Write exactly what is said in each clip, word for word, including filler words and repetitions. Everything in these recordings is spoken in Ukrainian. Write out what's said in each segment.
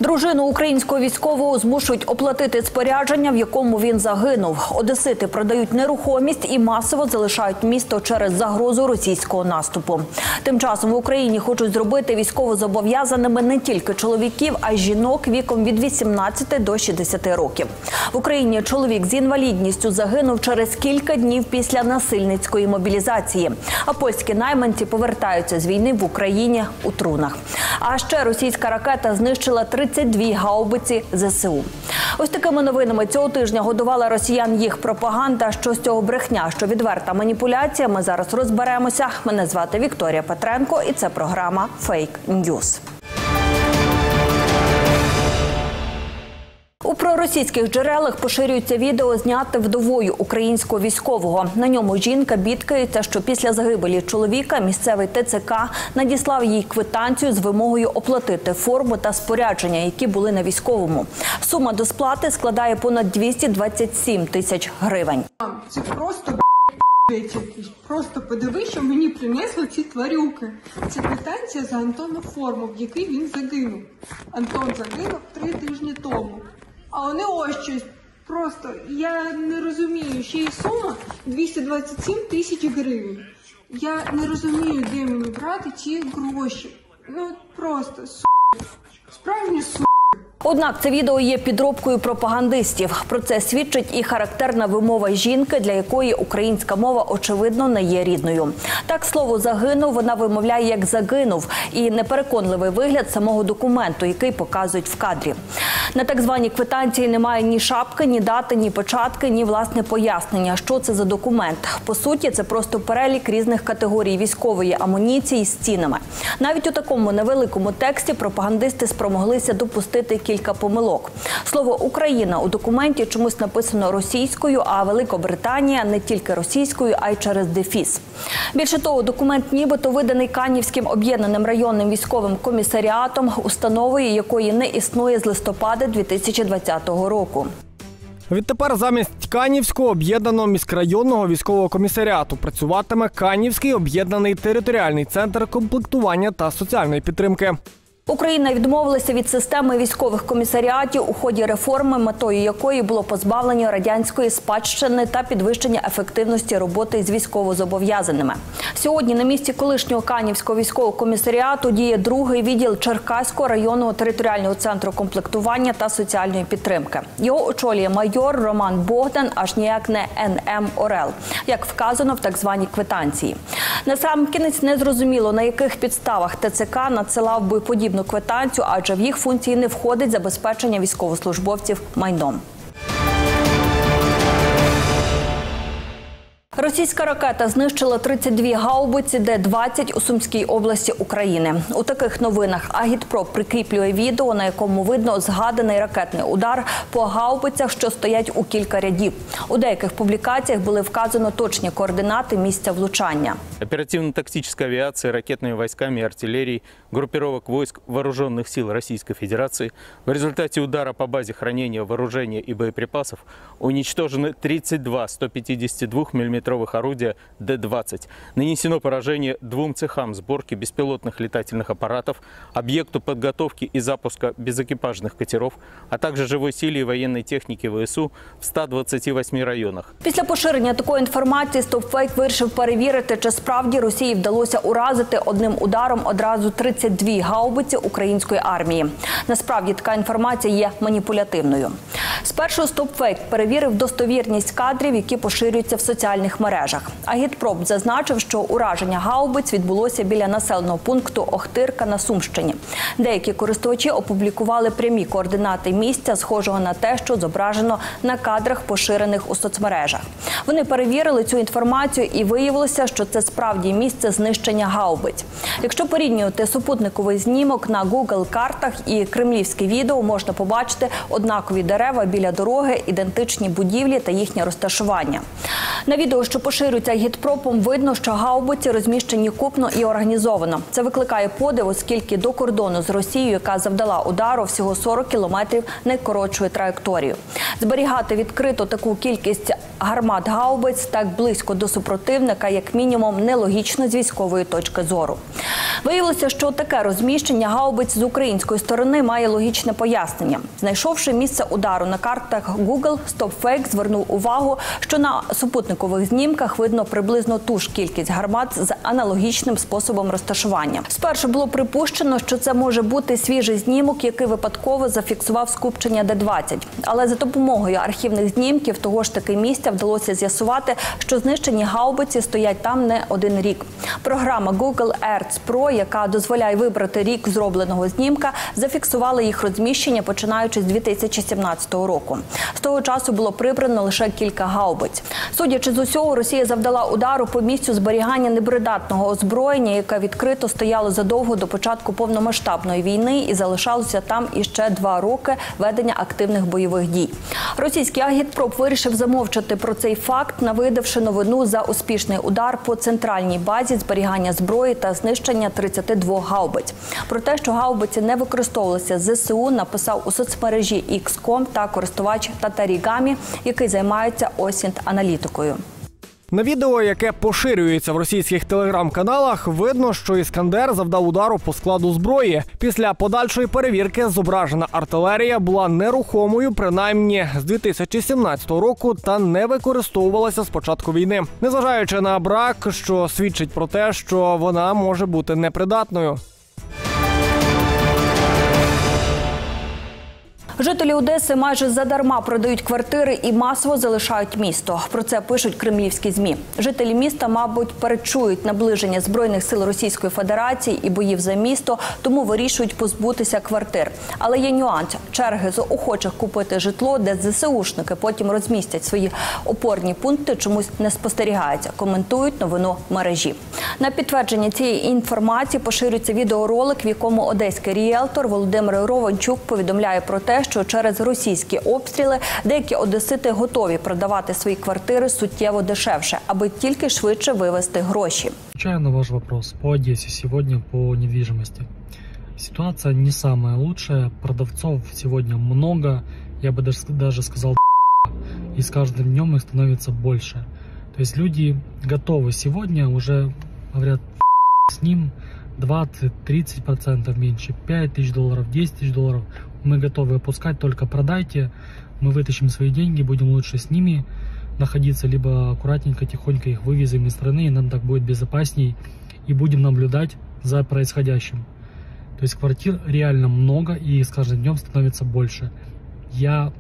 Дружину українського військового змушують оплатити спорядження, в якому він загинув. Одесити продають нерухомість і масово залишають місто через загрозу російського наступу. Тим часом в Україні хочуть зробити військовозобов'язаними не тільки чоловіків, а й жінок віком від вісімнадцяти до шістдесяти років. В Україні чоловік з інвалідністю загинув через кілька днів після насильницької мобілізації. А польські найманці повертаються з війни в Україні у трунах. А ще російська ракета знищила тридцять дві гаубиці зе се у. Ось такими новинами цього тижня годувала росіян їх пропаганда. Що з цього брехня, що відверта маніпуляція, ми зараз розберемося. Мене звати Вікторія Петренко і це програма «Фейк Ньюз». У проросійських джерелах поширюється відео, зняте вдовою українського військового. На ньому жінка бідкається, що після загибелі чоловіка місцевий те це ка надіслав їй квитанцію з вимогою оплатити форму та спорядження, які були на військовому. Сума до сплати складає понад двісті двадцять сім тисяч гривень. Це просто Просто подиви, що мені принесли ці тварюки. Це квитанція за Антона форму, в якій він загинув. Антон загинув три тижні тому. А вони ось щось. Просто, я не розумію, ще й сума двісті двадцять сім тисяч гривень. Я не розумію, де мені брати ці гроші. Ну, просто, су**. Справжні су**. Однак це відео є підробкою пропагандистів. Про це свідчить і характерна вимова жінки, для якої українська мова, очевидно, не є рідною. Так, слово «загинув» вона вимовляє як «загинув» і непереконливий вигляд самого документу, який показують в кадрі. На так званій квитанції немає ні шапки, ні дати, ні печатки, ні власне пояснення, що це за документ. По суті, це просто перелік різних категорій військової амуніції з цінами. Навіть у такому невеликому тексті пропагандисти спромоглися допустити кілька помилок. Слово «Україна» у документі чомусь написано російською, а Великобританія не тільки російською, а й через дефіс. Більше того, документ нібито виданий Канівським об'єднаним районним військовим комісаріатом, установою якої не існує з листопада дві тисячі двадцятого року. Відтепер замість Канівського об'єднаного міськрайонного військового комісаріату працюватиме Канівський об'єднаний територіальний центр комплектування та соціальної підтримки. Україна відмовилася від системи військових комісаріатів у ході реформи, метою якої було позбавлення радянської спадщини та підвищення ефективності роботи з військовозобов'язаними. Сьогодні на місці колишнього Канівського військового комісаріату діє другий відділ Черкаського районного територіального центру комплектування та соціальної підтримки. Його очолює майор Роман Богдан, аж ніяк не ен ем Орел, як вказано в так званій квитанції. Насамкінець не зрозуміло, на яких підставах те це ка надсилав би подібну квитанцію, адже в їх функції не входить забезпечення військовослужбовців майном. Російська ракета знищила тридцять дві гаубиці де двадцять у Сумській області України. У таких новинах Агітпроп прикріплює відео, на якому видно згаданий ракетний удар по гаубицях, що стоять у кілька рядів. У деяких публікаціях були вказано точні координати місця влучання. Оперативно-тактическая авиация, ракетными войсками и артиллерией группировок войск Вооруженных сил Российской Федерации в результате удара по базе хранения вооружения и боеприпасов уничтожены тридцать два сто пятьдесят два миллиметровых орудия де двадцать. Нанесено поражение двум цехам сборки беспилотных летательных аппаратов, объекту подготовки и запуска безэкипажных катеров, а также живой силе и военной техники вэ эс у в ста двадцяти восьми районах. Після поширення такої інформації StopFake вирішив перевірити, чи справді Росії вдалося уразити одним ударом одразу тридцять дві гаубиці української армії. Насправді така інформація є маніпулятивною. Спершу StopFake перевірив достовірність кадрів, які поширюються в соціальних мережах. Агітпроп зазначив, що ураження гаубиць відбулося біля населеного пункту Охтирка на Сумщині. Деякі користувачі опублікували прямі координати місця, схожого на те, що зображено на кадрах, поширених у соцмережах. Вони перевірили цю інформацію і виявилося, що це справді місце знищення гаубиць. Якщо порівнювати супутниковий знімок на Google-картах і кремлівське відео, можна побачити однакові дерева біля дороги, ідентичні будівлі та їхнє розташування. На відео, що поширюється агітпропом, видно, що гаубиці розміщені купно і організовано. Це викликає подив, оскільки до кордону з Росією, яка завдала удару, всього сорок кілометрів найкоротшою траєкторією. Зберігати відкрито таку кількість гармат гаубиць так близько до супротивника, як мінімум, нелогічно з військової точки зору. Виявилося, що таке розміщення гаубиць з української сторони має логічне пояснення. Знайшовши місце удару на картах Google, StopFake звернув увагу, що на супутникових знімках видно приблизно ту ж кількість гармат з аналогічним способом розташування. Спершу було припущено, що це може бути свіжий знімок, який випадково зафіксував скупчення Д двадцять. Але за допомогою архівних знімків того ж таки місця вдалося з'ясувати, що знищені гаубиці стоять там не один рік. Програма Google Earth Pro, яка дозволяє вибрати рік зробленого знімка, зафіксувала їх розміщення, починаючи з дві тисячі сімнадцятого року. З того часу було прибрано лише кілька гаубиць. Судячи з усього, Росія завдала удару по місцю зберігання непридатного озброєння, яке відкрито стояло задовго до початку повномасштабної війни і залишалося там іще два роки ведення активних бойових дій. Російський агітпроп вирішив замовчати про цей факт, навидавши новину за успішний удар по центральній базі зберігання зброї та знищення тридцяти двох гаубиць. Про те, що гаубиці не використовувалися з зе се у, написав у соцмережі ікс крапка ком та користувач Татарігамі, який займається осінт-аналітикою. На відео, яке поширюється в російських телеграм-каналах, видно, що «Іскандер» завдав удару по складу зброї. Після подальшої перевірки зображена артилерія була нерухомою принаймні з дві тисячі сімнадцятого року та не використовувалася з початку війни. Незважаючи на брак, що свідчить про те, що вона може бути непридатною. Жителі Одеси майже задарма продають квартири і масово залишають місто. Про це пишуть кремлівські ЗМІ. Жителі міста, мабуть, передчують наближення Збройних сил Російської Федерації і боїв за місто, тому вирішують позбутися квартир. Але є нюанс. Черги з охочих купити житло, де зе се ушники потім розмістять свої опорні пункти, чомусь не спостерігається. Коментують новину мережі. На підтвердження цієї інформації поширюється відеоролик, в якому одеський ріелтор Володимир Ровенчук повідомляє про те, що через російські обстріли деякі одесити готові продавати свої квартири суттєво дешевше, аби тільки швидше вивести гроші. Отвечаю на ваш вопрос по Одессе сегодня по недвижимости. Ситуация не самая лучшая, продавцов сегодня много, я бы даже сказал, и с каждым днем их становится больше. То есть люди готовы сегодня, уже говорят, с ним двадцать-тридцать процентов меньше, пять тысяч долларов, десять тысяч долларов. Мы готовы опускать, только продайте, мы вытащим свои деньги, будем лучше с ними находиться, либо аккуратненько, тихонько их вывезем из страны, и нам так будет безопасней, и будем наблюдать за происходящим. То есть квартир реально много, и с каждым днем становится больше. Я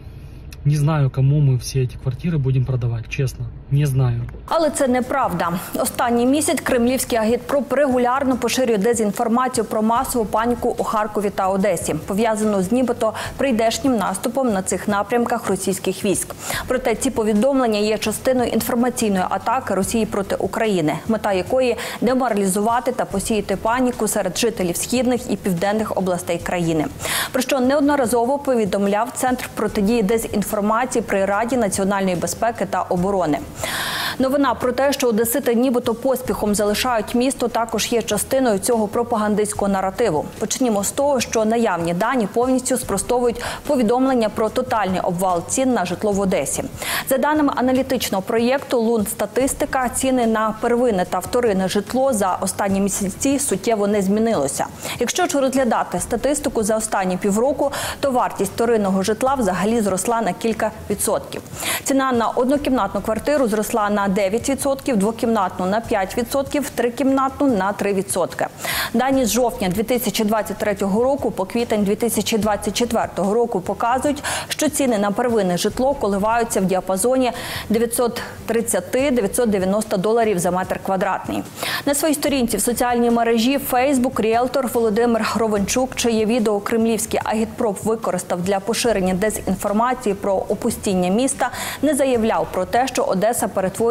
не знаю, кому ми всі ці квартири будемо продавати, чесно, не знаю. Але це неправда. Останній місяць кремлівський агітпроп регулярно поширює дезінформацію про масову паніку у Харкові та Одесі, пов'язану з нібито прийдешнім наступом на цих напрямках російських військ. Проте ці повідомлення є частиною інформаційної атаки Росії проти України, мета якої – деморалізувати та посіяти паніку серед жителів східних і південних областей країни. Про що неодноразово повідомляв Центр протидії дезінформації при Раді національної безпеки та оборони. Новина про те, що одесити нібито поспіхом залишають місто, також є частиною цього пропагандистського наративу. Почнімо з того, що наявні дані повністю спростовують повідомлення про тотальний обвал цін на житло в Одесі. За даними аналітичного проєкту «Лунд-статистика», ціни на первинне та вторинне житло за останні місяці суттєво не змінилося. Якщо ж розглядати статистику за останні півроку, то вартість вторинного житла взагалі зросла на кілька відсотків. Ціна на однокімнатну квартиру зросла на дев'ять відсотків, двокімнатну – на п'ять відсотків, трикімнатну – на три відсотки. Дані з жовтня дві тисячі двадцять третього року по квітень дві тисячі двадцять четвертого року показують, що ціни на первинне житло коливаються в діапазоні дев'ятсот тридцять - дев'ятсот дев'яносто доларів за метр квадратний. На своїй сторінці в соціальній мережі Facebook ріелтор Володимир Ровенчук, чиє відео кремлівський агітпроп використав для поширення дезінформації про опустіння міста, не заявляв про те, що Одеса перетворюється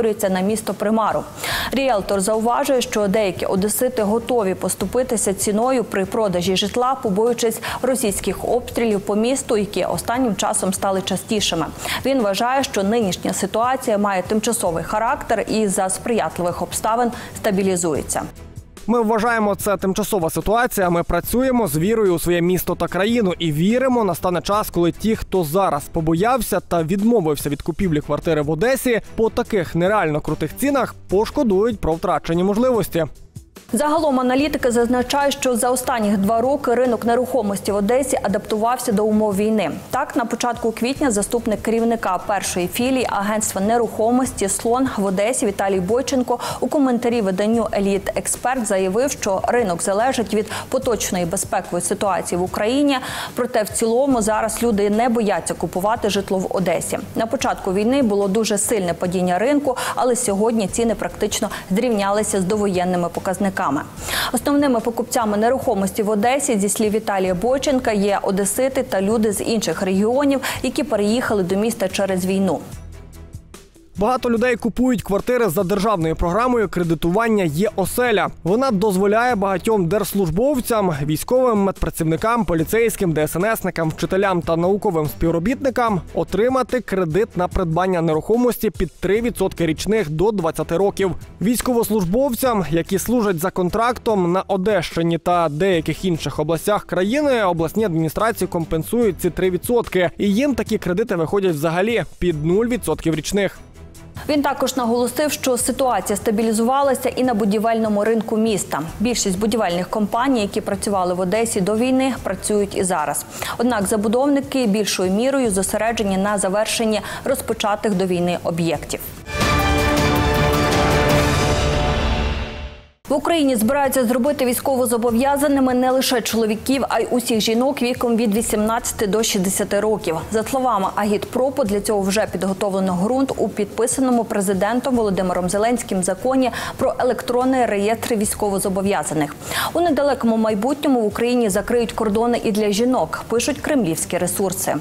перетворюється на місто примару. Ріелтор зауважує, що деякі одесити готові поступитися ціною при продажі житла, побоюючись російських обстрілів по місту, які останнім часом стали частішими. Він вважає, що нинішня ситуація має тимчасовий характер і за сприятливих обставин стабілізується. Ми вважаємо, це тимчасова ситуація. Ми працюємо з вірою у своє місто та країну і віримо, настане час, коли ті, хто зараз побоявся та відмовився від купівлі квартири в Одесі по таких нереально крутих цінах, пошкодують про втрачені можливості. Загалом аналітики зазначають, що за останні два роки ринок нерухомості в Одесі адаптувався до умов війни. Так, на початку квітня заступник керівника першої філії агентства нерухомості «Слон» в Одесі Віталій Бойченко у коментарі виданню «Еліт Експерт» заявив, що ринок залежить від поточної безпекової ситуації в Україні. Проте в цілому зараз люди не бояться купувати житло в Одесі. На початку війни було дуже сильне падіння ринку, але сьогодні ціни практично зрівнялися з довоєнними показниками. Основними покупцями нерухомості в Одесі, зі слів Віталія Бойченка, є одесити та люди з інших регіонів, які переїхали до міста через війну. Багато людей купують квартири за державною програмою кредитування «Є-оселя». Вона дозволяє багатьом держслужбовцям, військовим, медпрацівникам, поліцейським, де ес ен есникам, вчителям та науковим співробітникам отримати кредит на придбання нерухомості під три відсотки річних до двадцяти років. Військовослужбовцям, які служать за контрактом на Одещині та деяких інших областях країни, обласні адміністрації компенсують ці три відсотки. І їм такі кредити виходять взагалі під нуль відсотків річних. Він також наголосив, що ситуація стабілізувалася і на будівельному ринку міста. Більшість будівельних компаній, які працювали в Одесі до війни, працюють і зараз. Однак забудовники більшою мірою зосереджені на завершенні розпочатих до війни об'єктів. В Україні збираються зробити військовозобов'язаними не лише чоловіків, а й усіх жінок віком від вісімнадцяти до шістдесяти років. За словами Агітпропу, для цього вже підготовлено ґрунт у підписаному президентом Володимиром Зеленським законі про електронний реєстр військовозобов'язаних. У недалекому майбутньому в Україні закриють кордони і для жінок, пишуть кремлівські ресурси.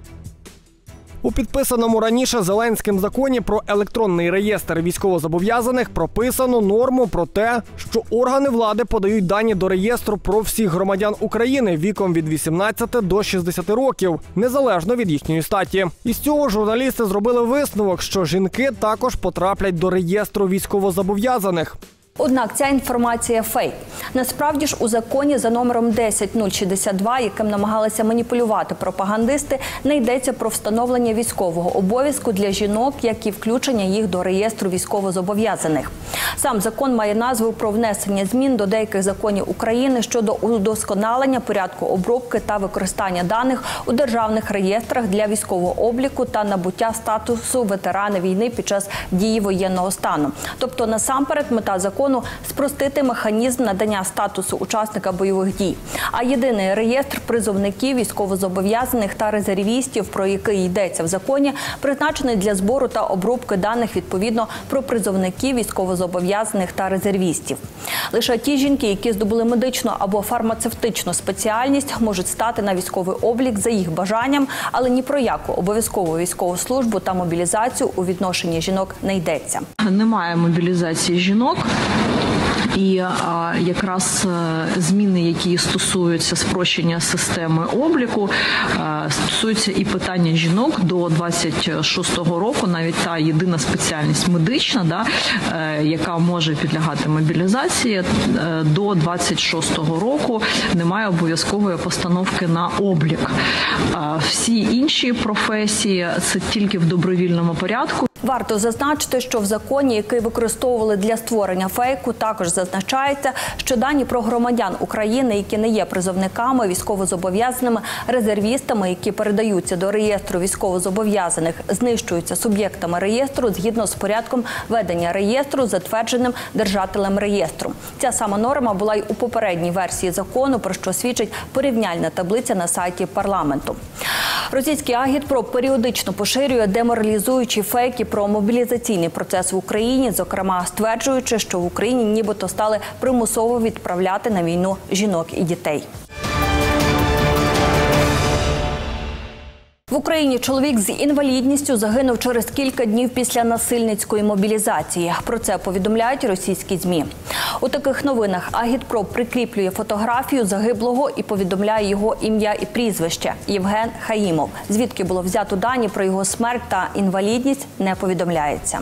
У підписаному раніше Зеленським законі про електронний реєстр військовозобов'язаних прописано норму про те, що органи влади подають дані до реєстру про всіх громадян України віком від вісімнадцяти до шістдесяти років, незалежно від їхньої статі. Із цього журналісти зробили висновок, що жінки також потраплять до реєстру військовозобов'язаних. Однак ця інформація – фейк. Насправді ж у законі за номером десять нуль шістдесят два, яким намагалися маніпулювати пропагандисти, не йдеться про встановлення військового обов'язку для жінок, як і включення їх до реєстру військовозобов'язаних. Сам закон має назву про внесення змін до деяких законів України щодо удосконалення порядку обробки та використання даних у державних реєстрах для військового обліку та набуття статусу ветерана війни під час дії воєнного стану. Тобто, насамперед, мета закону – спростити механізм надання статусу учасника бойових дій. А єдиний реєстр призовників, військовозобов'язаних та резервістів, про який йдеться в законі, призначений для збору та обробки даних відповідно про призовників, військовозобов'язаних та резервістів. Лише ті жінки, які здобули медичну або фармацевтичну спеціальність, можуть стати на військовий облік за їх бажанням, але ні про яку обов'язкову військову службу та мобілізацію у відношенні жінок не йдеться. Немає мобілізації жінок. І а, якраз зміни, які стосуються спрощення системи обліку, а, стосуються і питання жінок до двадцять шостого року, навіть та єдина спеціальність медична, да, а, яка може підлягати мобілізації, а, до двадцять шостого року немає обов'язкової постановки на облік. А, всі інші професії – це тільки в добровільному порядку. Варто зазначити, що в законі, який використовували для створення фейку, також зазначається, що дані про громадян України, які не є призовниками, військовозобов'язаними, резервістами, які передаються до реєстру військовозобов'язаних, знищуються суб'єктами реєстру згідно з порядком ведення реєстру, затвердженим держателем реєстру. Ця сама норма була й у попередній версії закону, про що свідчить порівняльна таблиця на сайті парламенту. Російський Агітпроп періодично поширює деморалізуючі фейки про мобілізаційний процес в Україні, зокрема стверджуючи, що в Україні нібито стали примусово відправляти на війну жінок і дітей. В В Україні чоловік з інвалідністю загинув через кілька днів після насильницької мобілізації. Про це повідомляють російські ЗМІ. У таких новинах Агітпроп прикріплює фотографію загиблого і повідомляє його ім'я і прізвище – Євген Хаїмов. Звідки було взято дані про його смерть та інвалідність, не повідомляється.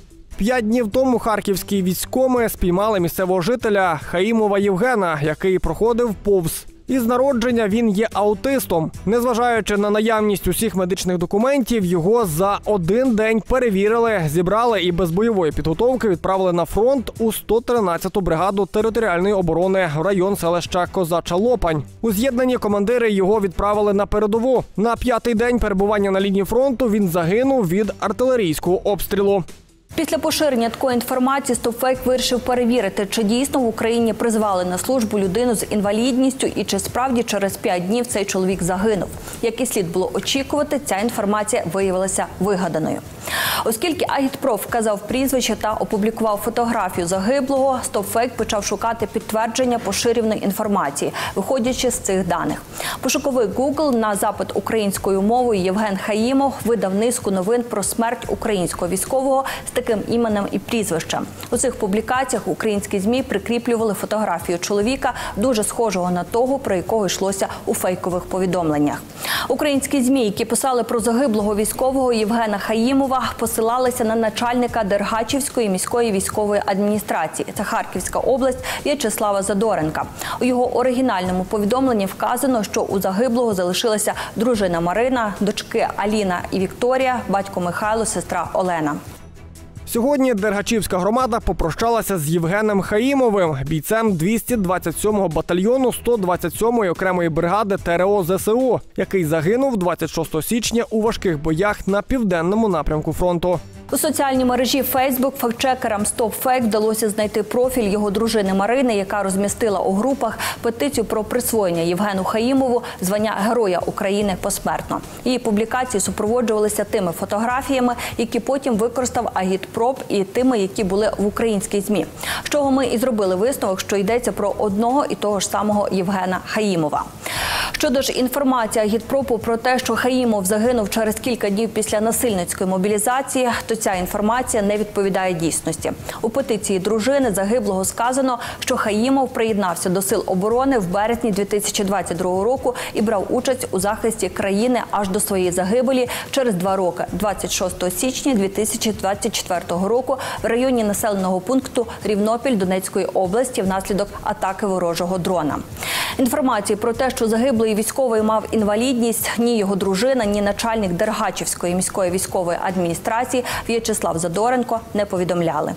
П'ять днів тому харківські військоми спіймали місцевого жителя Хаїмова Євгена, який проходив повз. Із народження він є аутистом. Незважаючи на наявність усіх медичних документів, його за один день перевірили, зібрали і без бойової підготовки відправили на фронт у сто тринадцяту бригаду територіальної оборони в район селища Козача Лопань. У з'єднанні командири його відправили на передову. На п'ятий день перебування на лінії фронту він загинув від артилерійського обстрілу. Після поширення такої інформації StopFake вирішив перевірити, чи дійсно в Україні призвали на службу людину з інвалідністю і чи справді через п'ять днів цей чоловік загинув. Як і слід було очікувати, ця інформація виявилася вигаданою. Оскільки Агітпроп вказав прізвище та опублікував фотографію загиблого, StopFake почав шукати підтвердження поширюваної інформації, виходячи з цих даних. Пошуковик Google на запит українською мовою Євген Хаїмов видав низку новин про смерть українського військового з таким іменем і прізвищем. У цих публікаціях українські ЗМІ прикріплювали фотографію чоловіка, дуже схожого на того, про якого йшлося у фейкових повідомленнях. Українські ЗМІ, які писали про загиблого військового Євгена Хаїмова, посилалися на начальника Дергачівської міської військової адміністрації. Це Харківська область, В'ячеслава Задоренка. У його оригінальному повідомленні вказано, що у загиблого залишилася дружина Марина, дочки Аліна і Вікторія, батько Михайло, сестра Олена. Сьогодні Дергачівська громада попрощалася з Євгеном Хаїмовим, бійцем двісті двадцять сьомого батальйону сто двадцять сьомої окремої бригади ТРО ЗСУ, який загинув двадцять шостого січня у важких боях на південному напрямку фронту. У соціальній мережі Facebook фактчекерам StopFake вдалося знайти профіль його дружини Марини, яка розмістила у групах петицію про присвоєння Євгену Хаїмову звання Героя України посмертно. Її публікації супроводжувалися тими фотографіями, які потім використав Агітпроп, і тими, які були в українській ЗМІ. З чого ми і зробили висновок, що йдеться про одного і того ж самого Євгена Хаїмова. Щодо ж інформації Агітпропу про те, що Хаїмов загинув через кілька днів після насильницької мобілізації, то ця інформація не відповідає дійсності. У петиції дружини загиблого сказано, що Хаїмов приєднався до Сил оборони в березні дві тисячі двадцять другого року і брав участь у захисті країни аж до своєї загибелі через два роки, двадцять шостого січня дві тисячі двадцять четвертого року, в районі населеного пункту Рівнопіль Донецької області внаслідок атаки ворожого дрона. Інформації про те, що загиблий військовий мав інвалідність, ні його дружина, ні начальник Дергачівської міської військової адміністрації В'ячеслав Задоренко не повідомляли.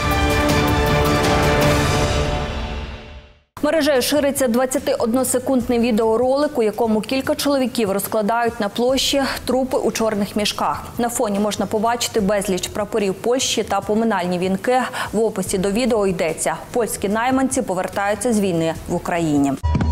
Мережею шириться двадцятиодносекундний відеоролик, у якому кілька чоловіків розкладають на площі трупи у чорних мішках. На фоні можна побачити безліч прапорів Польщі та поминальні вінки. В описі до відео йдеться: польські найманці повертаються з війни в Україні.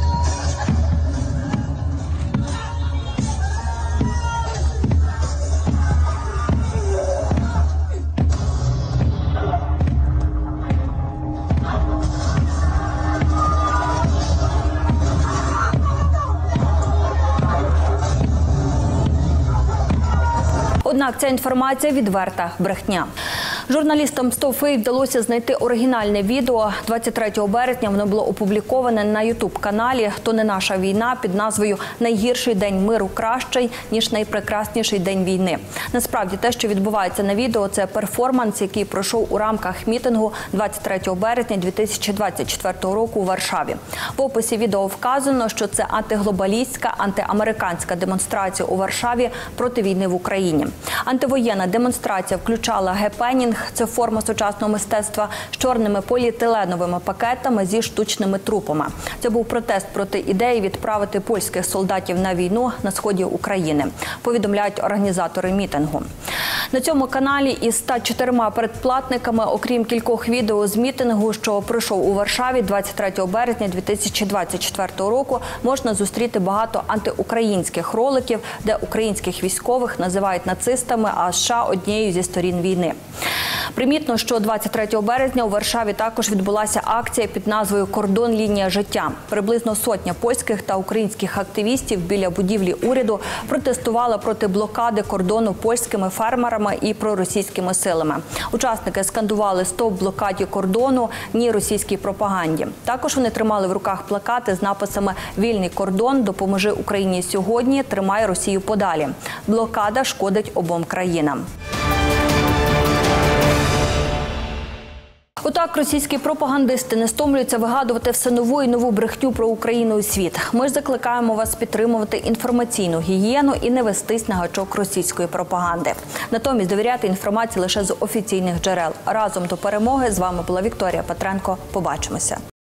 Однак ця інформація – відверта брехня. Журналістам StopFake вдалося знайти оригінальне відео. двадцять третього березня воно було опубліковане на ютуб-каналі «То не наша війна» під назвою «Найгірший день миру кращий, ніж найпрекрасніший день війни». Насправді, те, що відбувається на відео – це перформанс, який пройшов у рамках мітингу двадцять третього березня дві тисячі двадцять четвертого року у Варшаві. В описі відео вказано, що це антиглобалістська, антиамериканська демонстрація у Варшаві проти війни в Україні. Антивоєнна демонстрація включала гепенінг – це форма сучасного мистецтва з чорними поліетиленовими пакетами зі штучними трупами. Це був протест проти ідеї відправити польських солдатів на війну на сході України, повідомляють організатори мітингу. На цьому каналі із ста чотирма передплатниками, окрім кількох відео з мітингу, що пройшов у Варшаві двадцять третього березня дві тисячі двадцять четвертого року, можна зустріти багато антиукраїнських роликів, де українських військових називають нацистами, а США – однією зі сторін війни. Примітно, що двадцять третього березня у Варшаві також відбулася акція під назвою «Кордон. Лінія життя». Приблизно сотня польських та українських активістів біля будівлі уряду протестували проти блокади кордону польськими фермерами і проросійськими силами. Учасники скандували «Стоп блокаді кордону, ні російській пропаганді». Також вони тримали в руках плакати з написами «Вільний кордон, допоможи Україні сьогодні, тримай Росію подалі». Блокада шкодить обом країнам. Отак російські пропагандисти не стомлюються вигадувати все нову і нову брехню про Україну у світ. Ми ж закликаємо вас підтримувати інформаційну гігієну і не вестись на гачок російської пропаганди. Натомість довіряти інформації лише з офіційних джерел. Разом до перемоги. З вами була Вікторія Петренко. Побачимося.